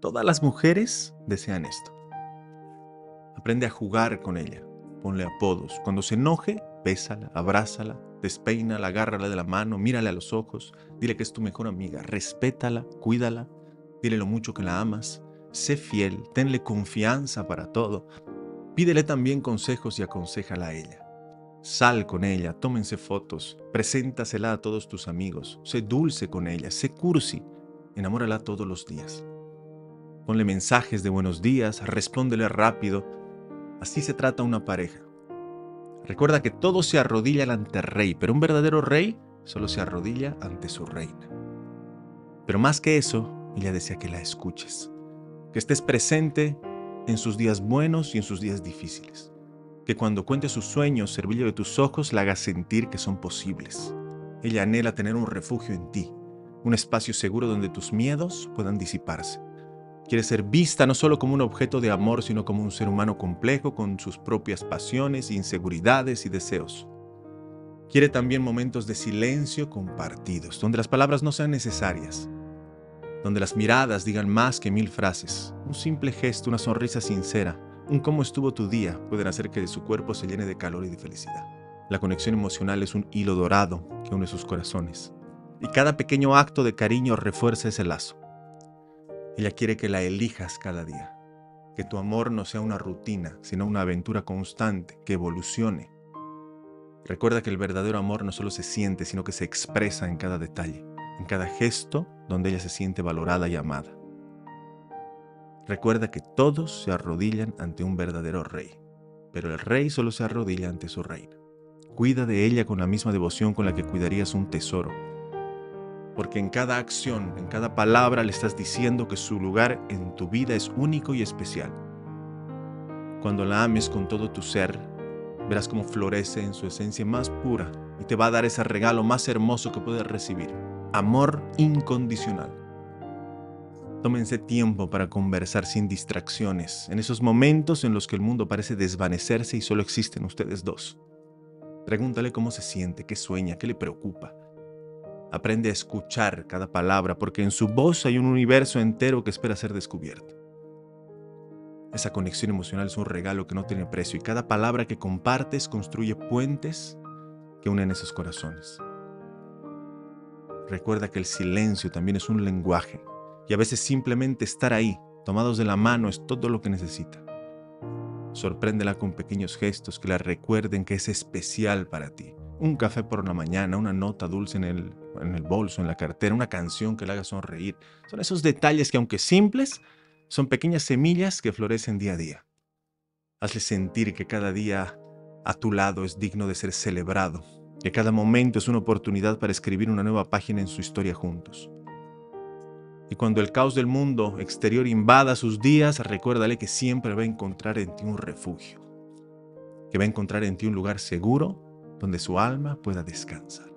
Todas las mujeres desean esto. Aprende a jugar con ella. Ponle apodos. Cuando se enoje, bésala, abrázala, despeínala, agárrala de la mano, mírale a los ojos, dile que es tu mejor amiga, respétala, cuídala, dile lo mucho que la amas, sé fiel, tenle confianza para todo. Pídele también consejos y aconséjala a ella. Sal con ella, tómense fotos, preséntasela a todos tus amigos, sé dulce con ella, sé cursi, enamórala todos los días. Ponle mensajes de buenos días, respóndele rápido. Así se trata una pareja. Recuerda que todos se arrodillan ante el rey, pero un verdadero rey solo se arrodilla ante su reina. Pero más que eso, ella desea que la escuches, que estés presente en sus días buenos y en sus días difíciles. Que cuando cuente sus sueños, servillo de tus ojos, la hagas sentir que son posibles. Ella anhela tener un refugio en ti, un espacio seguro donde tus miedos puedan disiparse. Quiere ser vista no solo como un objeto de amor, sino como un ser humano complejo con sus propias pasiones, inseguridades y deseos. Quiere también momentos de silencio compartidos, donde las palabras no sean necesarias, donde las miradas digan más que 1000 frases. Un simple gesto, una sonrisa sincera, un cómo estuvo tu día pueden hacer que de su cuerpo se llene de calor y de felicidad. La conexión emocional es un hilo dorado que une sus corazones, y cada pequeño acto de cariño refuerza ese lazo. Ella quiere que la elijas cada día, que tu amor no sea una rutina, sino una aventura constante, que evolucione. Recuerda que el verdadero amor no solo se siente, sino que se expresa en cada detalle, en cada gesto donde ella se siente valorada y amada. Recuerda que todos se arrodillan ante un verdadero rey, pero el rey solo se arrodilla ante su reina. Cuida de ella con la misma devoción con la que cuidarías un tesoro, porque en cada acción, en cada palabra le estás diciendo que su lugar en tu vida es único y especial. Cuando la ames con todo tu ser, verás cómo florece en su esencia más pura y te va a dar ese regalo más hermoso que puedes recibir: amor incondicional. Tómense tiempo para conversar sin distracciones, en esos momentos en los que el mundo parece desvanecerse y solo existen ustedes dos. Pregúntale cómo se siente, qué sueña, qué le preocupa. Aprende a escuchar cada palabra, porque en su voz hay un universo entero que espera ser descubierto. Esa conexión emocional es un regalo que no tiene precio, y cada palabra que compartes construye puentes que unen esos corazones. Recuerda que el silencio también es un lenguaje, y a veces simplemente estar ahí, tomados de la mano, es todo lo que necesita. Sorpréndela con pequeños gestos que la recuerden que es especial para ti. Un café por la mañana, una nota dulce en el bolso, en la cartera, una canción que la haga sonreír. Son esos detalles que, aunque simples, son pequeñas semillas que florecen día a día. Hazle sentir que cada día a tu lado es digno de ser celebrado, que cada momento es una oportunidad para escribir una nueva página en su historia juntos. Y cuando el caos del mundo exterior invada sus días, recuérdale que siempre va a encontrar en ti un refugio, que va a encontrar en ti un lugar seguro donde su alma pueda descansar.